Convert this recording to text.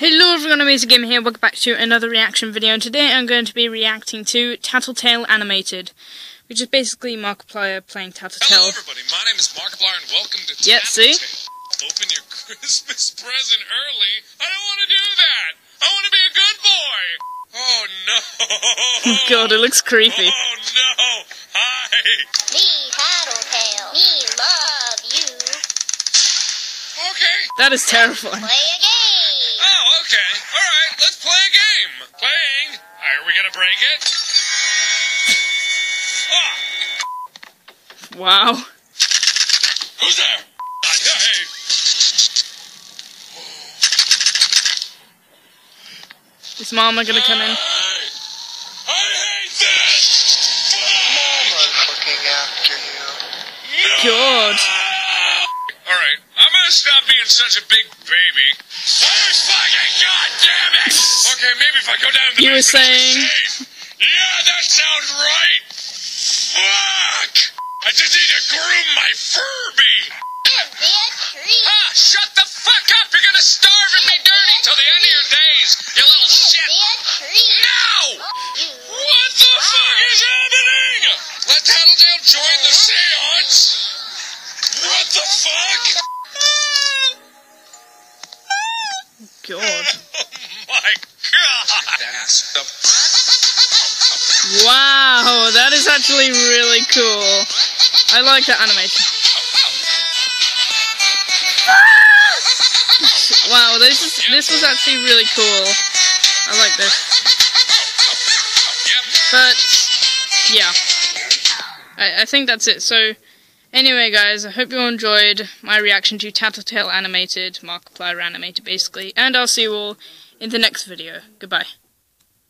Hello everyone, Amazing Gamer here, welcome back to another reaction video, and today I'm going to be reacting to TATTLETAIL Animated, which is basically Markiplier playing TATTLETAIL. Hello everybody, my name is Markiplier and welcome to TATTLETAIL. See? Open your Christmas present early? I don't want to do that! I want to be a good boy! Oh no! Oh god, it looks creepy. Oh no! Hi! Me, TATTLETAIL. Me love you. Okay. That is terrifying. Play a game. Oh, okay. Alright, let's play a game. Playing. Are we gonna break it? Ah! Wow. Who's there? Hey! Is Mama gonna come in? I hate this! Mama's looking after you. God. Alright, I'm gonna stop being such a big baby. Where's fucking goddamn it! Okay, maybe if I go down to the You were basement, I'll be saying- safe. Yeah, that sounds right! Fuck! I just need to groom my Furby! Give me a treat. Ah, shut the fuck up! You're gonna starve and be dirty till the end of your days, you little Give shit! me a treat. No! You. What the fuck is happening? Let TATTLETAIL join the seance? What the fuck? God. Oh my god! That's the... Wow, that is actually really cool. I like that animation. Wow, this was actually really cool. I like this. But yeah, I think that's it. So anyway, guys, I hope you all enjoyed my reaction to TATTLETAIL Animated, Markiplier Animated, basically, and I'll see you all in the next video. Goodbye.